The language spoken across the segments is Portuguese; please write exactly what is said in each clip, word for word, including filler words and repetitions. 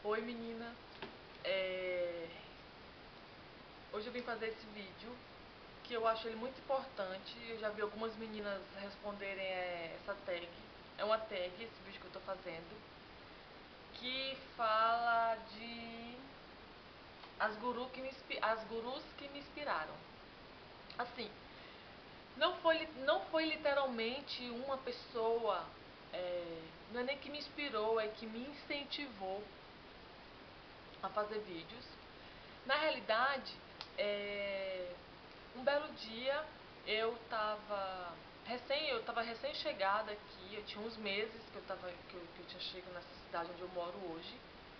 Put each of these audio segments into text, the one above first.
Oi meninas, é... hoje eu vim fazer esse vídeo que eu acho ele muito importante. Eu já vi algumas meninas responderem essa tag. É uma tag, esse vídeo que eu tô fazendo, que fala de as, guru que me, as gurus que me inspiraram. Assim, não foi, não foi literalmente uma pessoa, é, não é nem que me inspirou, é que me incentivou a fazer vídeos. Na realidade, é, um belo dia eu tava recém, eu tava recém chegada aqui, eu tinha uns meses que eu tava que eu, que eu tinha chegado nessa cidade onde eu moro hoje.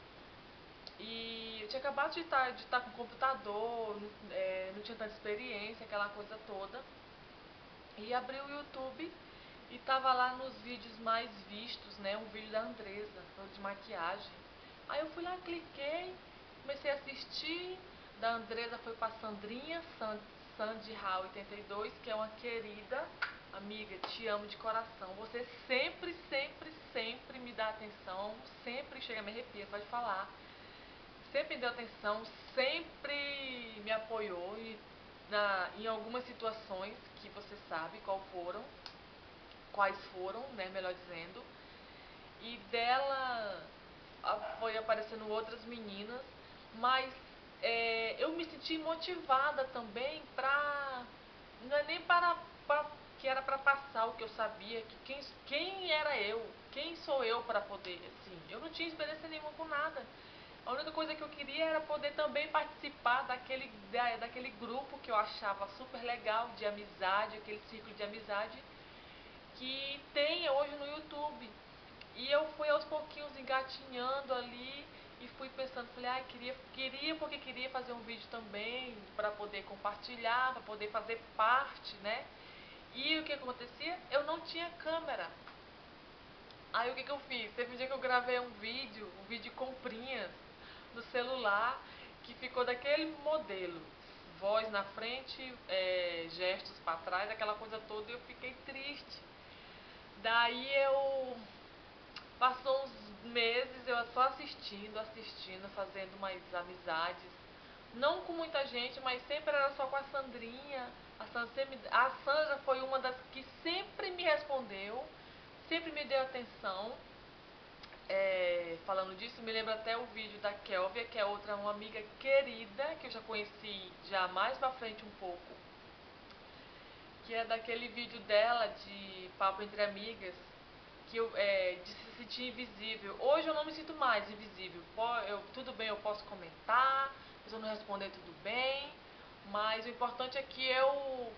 E eu tinha acabado de estar de estar com computador, não, é, não tinha tanta experiência, aquela coisa toda. E abri o YouTube e tava lá nos vídeos mais vistos, né, um vídeo da Andresa, de maquiagem. Aí eu fui lá, cliquei, comecei a assistir. Da Andresa foi pra Sandrinha, Sand, Sandy Hall oitenta e dois, que é uma querida amiga, te amo de coração. Você sempre, sempre, sempre me dá atenção, sempre chega a me arrepia, pode falar. Sempre me deu atenção, sempre me apoiou e na, em algumas situações que você sabe qual foram, quais foram, né, melhor dizendo. E dela foi aparecendo outras meninas, mas é, eu me senti motivada também pra, não é nem para, para que era para passar o que eu sabia, que quem, quem era eu, quem sou eu para poder, assim, eu não tinha experiência nenhuma com nada. A única coisa que eu queria era poder também participar daquele, da, daquele grupo que eu achava super legal, de amizade, aquele círculo de amizade que tem hoje no YouTube. E eu fui aos pouquinhos engatinhando ali e fui pensando, falei, ah, queria, queria porque queria fazer um vídeo também para poder compartilhar, para poder fazer parte, né? E o que acontecia? Eu não tinha câmera. Aí o que que eu fiz? Teve um dia que eu gravei um vídeo, um vídeo de comprinhas no celular, que ficou daquele modelo, voz na frente, é, gestos para trás, aquela coisa toda, e eu fiquei triste. Daí eu... Passou uns meses eu só assistindo, assistindo, fazendo mais amizades. Não com muita gente, mas sempre era só com a Sandrinha. A Sandra, a Sandra foi uma das que sempre me respondeu, sempre me deu atenção. É, falando disso, me lembra até o vídeo da Kelvia, que é outra, uma amiga querida, que eu já conheci já mais pra frente um pouco. Que é daquele vídeo dela de Papo Entre Amigas, que eu, é, de se sentir invisível. Hoje eu não me sinto mais invisível. Eu, tudo bem, eu posso comentar, se eu não responder, tudo bem, mas o importante é que eu,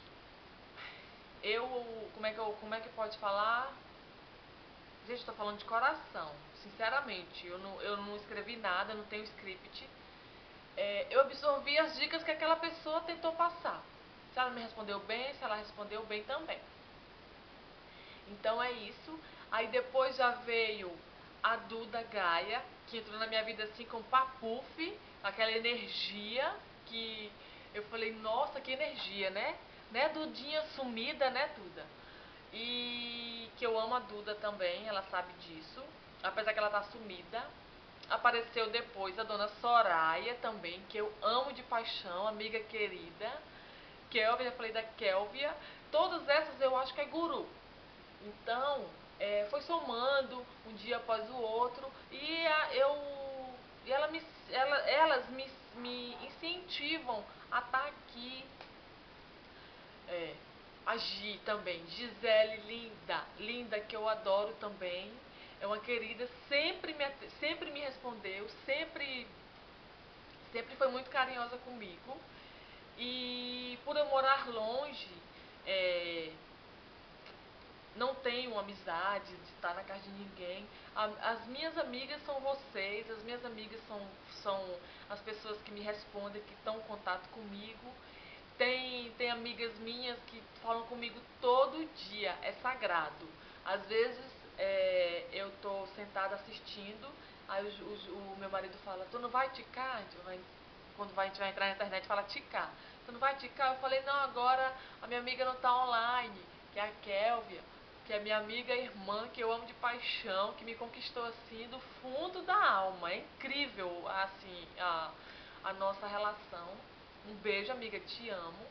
eu, como é que, eu, como é que pode falar? Gente, eu tô falando de coração, sinceramente, eu não, eu não escrevi nada, não tenho script. É, eu absorvi as dicas que aquela pessoa tentou passar. Se ela me respondeu bem, se ela respondeu bem também. Então é isso. Aí depois já veio a Duda Gaia, que entrou na minha vida assim com papuf, aquela energia que eu falei, nossa, que energia, né? Né, Dudinha sumida, né, Duda? E que eu amo a Duda também, ela sabe disso, apesar que ela tá sumida. Apareceu depois a dona Soraya também, que eu amo de paixão, amiga querida. Kelvia, já falei da Kelvia. Todas essas eu acho que é guru. Então, é, foi somando um dia após o outro e a, eu, e ela me, ela, elas me, me incentivam a estar aqui. É, a Gi também, Gisele, linda, linda, que eu adoro também. É uma querida, sempre me, sempre me respondeu, sempre, sempre foi muito carinhosa comigo. E por eu morar longe, é, não tenho amizade de estar na casa de ninguém. As minhas amigas são vocês, as minhas amigas são, são as pessoas que me respondem, que estão em contato comigo. Tem, tem amigas minhas que falam comigo todo dia, é sagrado. Às vezes é, eu tô sentada assistindo, aí o, o, o meu marido fala, tu não vai ticar? Quando vai, a gente vai entrar na internet fala ticar. Tu não vai ticar? Eu falei, não, agora a minha amiga não tá online, que é a Kelvia. que é minha amiga e irmã, que eu amo de paixão, que me conquistou assim do fundo da alma. É incrível assim a, a nossa relação. Um beijo, amiga, te amo.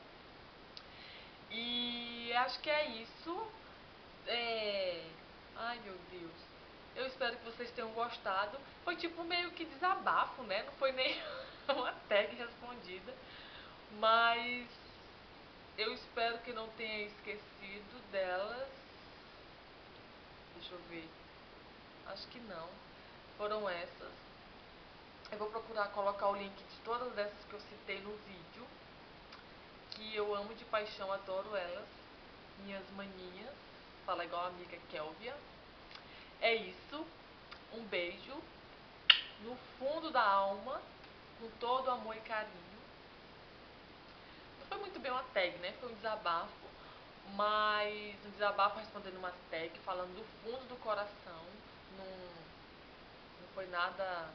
E acho que é isso. É... Ai, meu Deus. Eu espero que vocês tenham gostado. Foi tipo meio que desabafo, né? Não foi nem uma tag respondida. Mas eu espero que não tenha esquecido delas. Deixa eu ver. Acho que não. Foram essas. Eu vou procurar colocar o link de todas essas que eu citei no vídeo, que eu amo de paixão, adoro elas. Minhas maninhas. Fala igual a amiga Kelvia. É isso. Um beijo no fundo da alma, com todo amor e carinho. Não foi muito bem uma tag, né? Foi um desabafo, mas um desabafo respondendo uma tag, falando do fundo do coração. Não, não foi nada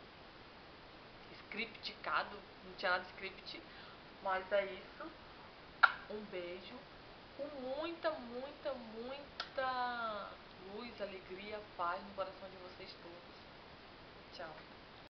scripticado, não tinha nada script, mas é isso. Um beijo com muita, muita, muita luz, alegria, paz no coração de vocês todos. Tchau.